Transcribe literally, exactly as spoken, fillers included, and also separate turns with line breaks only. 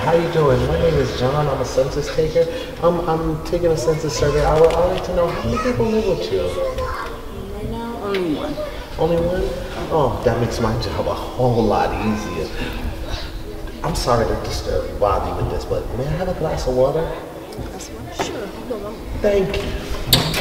how you doing? My name is John. I'm a census taker. I'm, I'm taking a census survey. I would, I would like to know how many people live with you?
Right now, only one.
Only one? Oh, that makes my job a whole lot easier. I'm sorry to disturb you, bother you with this, but may I have a glass of water?
That's one. Sure, hold on.
Thank you.